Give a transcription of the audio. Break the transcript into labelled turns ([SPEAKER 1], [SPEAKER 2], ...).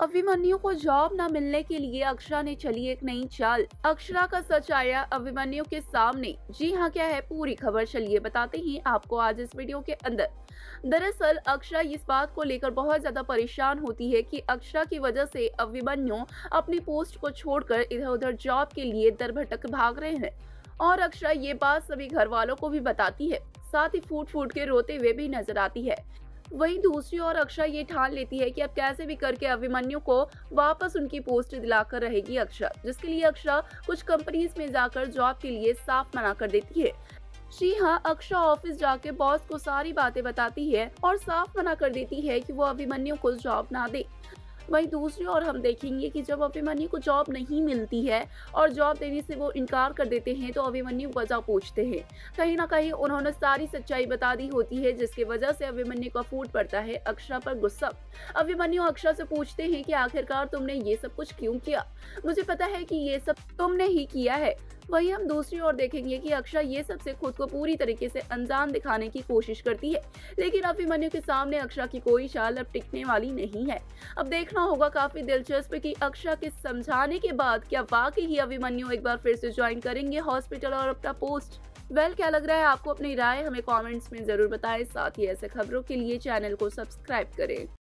[SPEAKER 1] अभिमन्यु को जॉब न मिलने के लिए अक्षरा ने चली एक नई चाल। अक्षरा का सच आया अभिमन्यु के सामने। जी हाँ, क्या है पूरी खबर, चलिए बताते हैं आपको आज इस वीडियो के अंदर। दरअसल अक्षरा इस बात को लेकर बहुत ज्यादा परेशान होती है कि अक्षरा की वजह से अभिमन्यु अपनी पोस्ट को छोड़कर इधर उधर जॉब के लिए दर भटक भाग रहे हैं और अक्षरा ये बात सभी घर वालों को भी बताती है, साथ ही फूट फूट के रोते हुए भी नजर आती है। वहीं दूसरी ओर अक्षरा ये ठान लेती है कि अब कैसे भी करके अभिमन्यु को वापस उनकी पोस्ट दिलाकर रहेगी अक्षरा, जिसके लिए अक्षरा कुछ कंपनीज में जाकर जॉब के लिए साफ मना कर देती है। जी हाँ, अक्षरा ऑफिस जाके बॉस को सारी बातें बताती है और साफ मना कर देती है कि वो अभिमन्यु को जॉब ना दे। वहीं दूसरी ओर हम देखेंगे कि जब अभिमन्यु को जॉब नहीं मिलती है और जॉब देने से वो इनकार कर देते हैं तो अभिमन्यु वजह पूछते हैं। कहीं ना कहीं उन्होंने सारी सच्चाई बता दी होती है, जिसकी वजह से अभिमन्यु का फूट पड़ता है अक्षरा पर गुस्सा। अभिमन्यु अक्षरा से पूछते हैं कि आखिरकार तुमने ये सब कुछ क्यों किया, मुझे पता है कि ये सब तुमने ही किया है। वहीं हम दूसरी ओर देखेंगे कि अक्षरा ये सब से खुद को पूरी तरीके से अनजान दिखाने की कोशिश करती है, लेकिन अभिमन्यु के सामने अक्षरा की कोई चाल अब टिकने वाली नहीं है। अब देखना होगा काफी दिलचस्प कि अक्षरा के समझाने के बाद क्या वाकई ही अभिमन्यु एक बार फिर से ज्वाइन करेंगे हॉस्पिटल और अपना पोस्ट। क्या लग रहा है आपको? अपनी राय हमें कमेंट्स में जरूर बताएं। साथ ही ऐसे खबरों के लिए चैनल को सब्सक्राइब करें।